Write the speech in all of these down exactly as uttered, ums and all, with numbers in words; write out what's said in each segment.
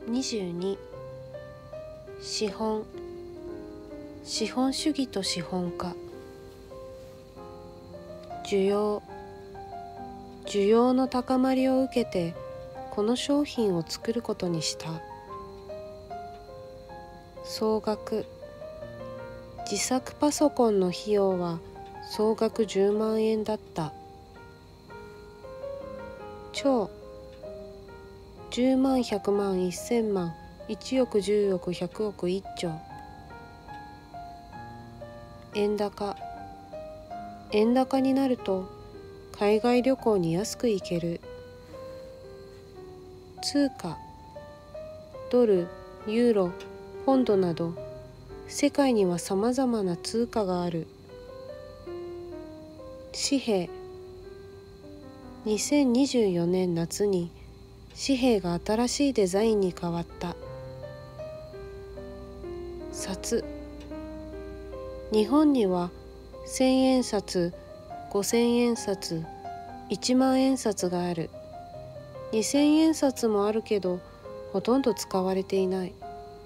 にじゅうに資本資本主義と資本家。需要需要の高まりを受けてこの商品を作ることにした。総額自作パソコンの費用は総額じゅうまんえんだった。超じゅうまんひゃくまんせんまんいちおくじゅうおくひゃくおくいっちょう。円高円高になると海外旅行に安く行ける。通貨ドル、ユーロ、ポンドなど世界にはさまざまな通貨がある。紙幣にせんにじゅうよねん夏に紙幣が新しいデザインに変わった。札日本にはせんえんさつ、ごせんえんさつ、いちまんえんさつがある。にせんえんさつもあるけどほとんど使われていない。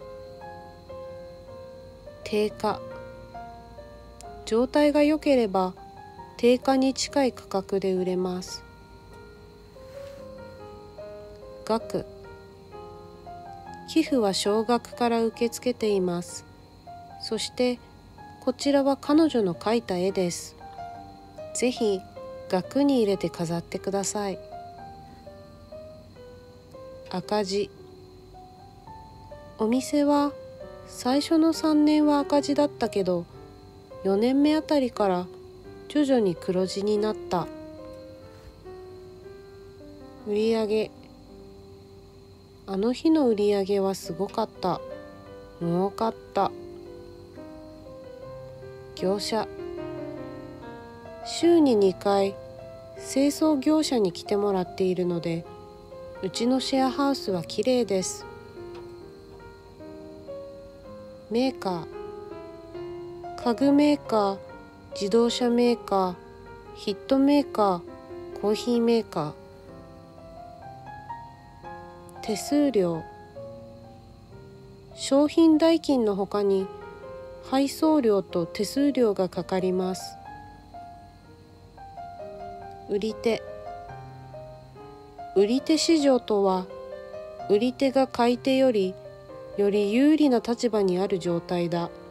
定価状態が良ければ定価に近い価格で売れます。額寄付は少額から受け付けています。そしてこちらは彼女の描いた絵です。ぜひ額に入れて飾ってください。赤字お店は最初のさんねんは赤字だったけどよねんめあたりから徐々に黒字になった。売上あの日の売り上げはすごかった。儲かった。業者週ににかい清掃業者に来てもらっているのでうちのシェアハウスはきれいです。メーカー家具メーカー、自動車メーカー、ヒットメーカー、コーヒーメーカー。手数料商品代金のほかに配送料と手数料がかかります。売り手売り手市場とは売り手が買い手よりより有利な立場にある状態だ。